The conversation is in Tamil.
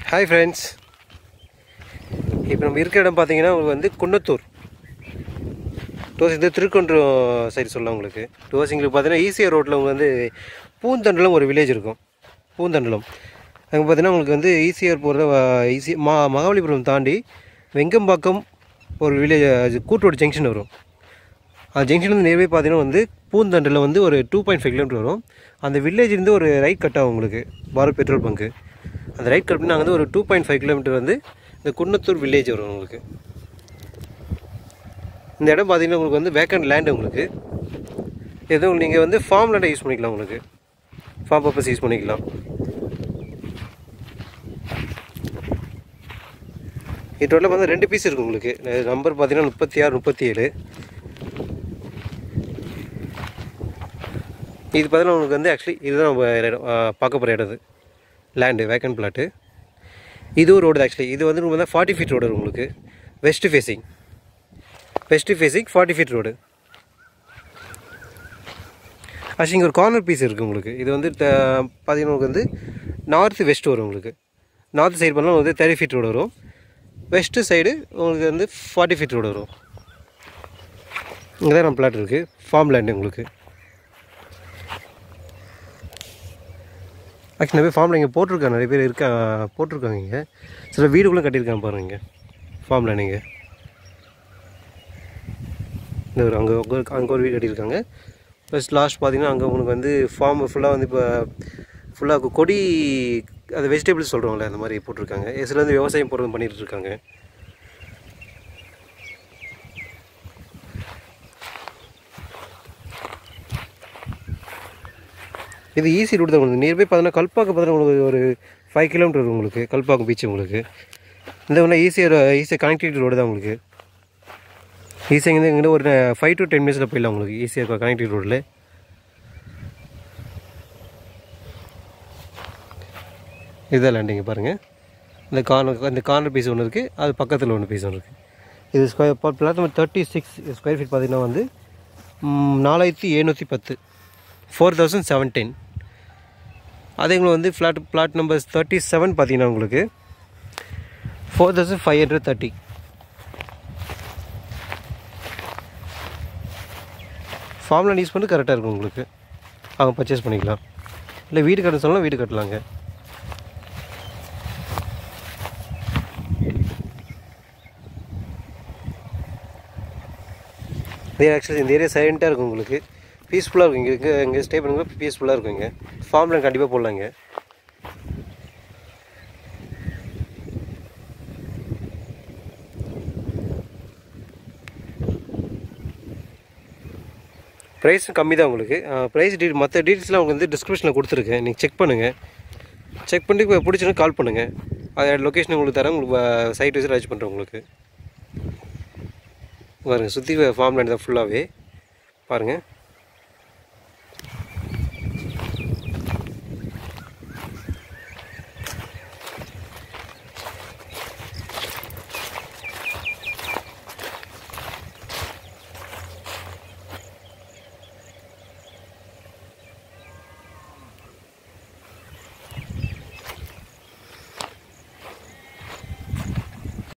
Hi friends. இப்போ நம்ம இருக்கிற இடம் பார்த்தீங்கன்னா உங்களுக்கு வந்து குன்னத்தூர் டோஸ் இது திருக்கொன்றம் சைடு சொல்லலாம் உங்களுக்கு டோஸ் எங்களுக்கு பார்த்தீங்கன்னா ஈசிஆர் ரோட்டில் உங்களுக்கு வந்து பூந்தண்டலம் ஒரு வில்லேஜ் இருக்கும். பூந்தண்டலம் அங்கே பார்த்தீங்கன்னா உங்களுக்கு வந்து ஈசிஆர் போகிறத மகாபலிபுரம் தாண்டி வெங்கம்பாக்கம் ஒரு வில்லேஜ் கூட்டோட ஜங்ஷன் வரும். அந்த ஜங்ஷன் வந்து நியர்பை பார்த்தீங்கன்னா வந்து பூந்தண்டலம் வந்து ஒரு 2.5 கிலோமீட்டர் வரும். அந்த வில்லேஜ்லேருந்து ஒரு ரைட் கட் ஆகும் உங்களுக்கு பாரத் பெட்ரோல் பங்கு. அந்த ரைட் கட் பண்ணி நாங்கள் வந்து ஒரு 2.5 கிலோமீட்டர் வந்து இந்த குன்னத்தூர் வில்லேஜ் வரும் உங்களுக்கு. இந்த இடம் பார்த்தீங்கன்னா உங்களுக்கு வந்து வேக்கண்ட் லேண்டு உங்களுக்கு எதுவும் நீங்கள் வந்து ஃபார்ம் லேண்டை யூஸ் பண்ணிக்கலாம். உங்களுக்கு ஃபார்ம் பர்பஸ் யூஸ் பண்ணிக்கலாம். இது டோட்டலாக வந்து 2 பீஸ் இருக்குது உங்களுக்கு. நம்பர் பார்த்தீங்கன்னா 36, 37. இது பார்த்தீங்கன்னா உங்களுக்கு வந்து ஆக்சுவலி இதுதான் நம்ம பார்க்க போகிற இடம் லேண்டு வேக்கண்ட் பிளாட்டு. இது ஒரு ரோடு ஆக்சுவலி இது வந்து உங்களுக்கு 40 ஃபீட் ரோடு உங்களுக்கு west facing 40 feet road. Actually இங்கே ஒரு கார்னர் பீஸ் இருக்குது உங்களுக்கு. இது வந்து பார்த்தீங்கன்னா உங்களுக்கு வந்து நார்த்து வெஸ்ட் வரும் உங்களுக்கு. நார்த் சைடு பண்ணால் வந்து 30 ஃபீட் ரோடு வரும். வெஸ்ட்டு சைடு உங்களுக்கு வந்து 40 ஃபீட் ரோடு வரும். இங்கே தான் நம்ம பிளாட் இருக்குது ஃபார்ம் லேண்டு உங்களுக்கு. ஆக்சுவலி நிறைய ஃபார்மில் இங்கே போட்டிருக்காங்க, நிறைய பேர் போட்டிருக்காங்க. இங்கே சில வீடுகளும் கட்டியிருக்காங்க பாருங்கள். இங்கே ஃபார்ம் லேண்ட் இங்கே இந்த ஒரு அங்கே ஒரு வீடு கட்டியிருக்காங்க. ப்ளஸ் லாஸ்ட் பார்த்தீங்கன்னா அங்கே உங்களுக்கு வந்து ஃபார்ம் ஃபுல்லாக வந்து இப்போ ஃபுல்லாக கொடி அது வெஜிடபிள்ஸ் சொல்கிறோம்ல அந்த மாதிரி போட்டிருக்காங்க. சில வந்து விவசாயம் போடுறது பண்ணிகிட்டு இருக்காங்க. இது ஈஸி ரூட் தான் உங்களுக்கு. நியர்பை பார்த்தீங்கன்னா கல்பாக்கம் பார்த்தீங்கன்னா உங்களுக்கு ஒரு 5 கிலோமீட்டர் வரும் உங்களுக்கு கல்பாக்கம் பீச் உங்களுக்கு. இந்த ஒன்றா ஈஸியாக கனெக்டிவிட்டி ரோடு தான் உங்களுக்கு. ஈஸியாக இங்கே ஒரு 5 to 10 மினிட்ஸில் போயிடலாம் உங்களுக்கு ஈஸியாக கனெக்டிவிட்டி ரோடில். இதுதான் லேண்டிங்க பாருங்கள். இந்த கார்னர் பீஸ் ஒன்று இருக்குது, அது பக்கத்தில் ஒன்று பீஸ் ஒன்று இருக்குது. இது பிளாட் நம்பர் 36 ஸ்கொயர் ஃபீட் பார்த்தீங்கன்னா வந்து 4710 4710. அதே உங்களுக்கு வந்து பிளாட் நம்பர் 37 பார்த்தீங்கன்னா உங்களுக்கு 4530. ஃபார்ம்லாம் யூஸ் பண்ணி கரெக்டாக இருக்கும் உங்களுக்கு. அவங்க பர்ச்சேஸ் பண்ணிக்கலாம். இல்லை வீடு கட்ட சொல்லலாம் வீடு கட்டலாங்க. இதே ஆக்சுவலி இந்த ஏரியா சைலண்ட்டாக இருக்கும் உங்களுக்கு. பீஸ்ஃபுல்லாக இருக்கும். இங்கே ஸ்டே பண்ணுங்க பீஸ்ஃபுல்லாக இருக்கும். இங்கே ஃபார்ம்லாம் கண்டிப்பாக போடலாங்க. ப்ரைஸும் கம்மி தான் உங்களுக்கு. ப்ரைஸ் மற்ற டீட்டெயில்ஸ்லாம் உங்களுக்கு வந்து டிஸ்கிரிப்ஷனில் கொடுத்துருக்கேன். நீங்கள் செக் பண்ணுங்கள். செக் பண்ணிட்டு பிடிச்சினா கால் பண்ணுங்கள். அதோட லொக்கேஷன் உங்களுக்கு தரேன். உங்களுக்கு சைட் வைஸ் ரீச் பண்ணுறேன் உங்களுக்கு. பாருங்கள் சுற்றி ஃபார்ம் லேண்ட் தான் ஃபுல்லாகவே பாருங்கள்.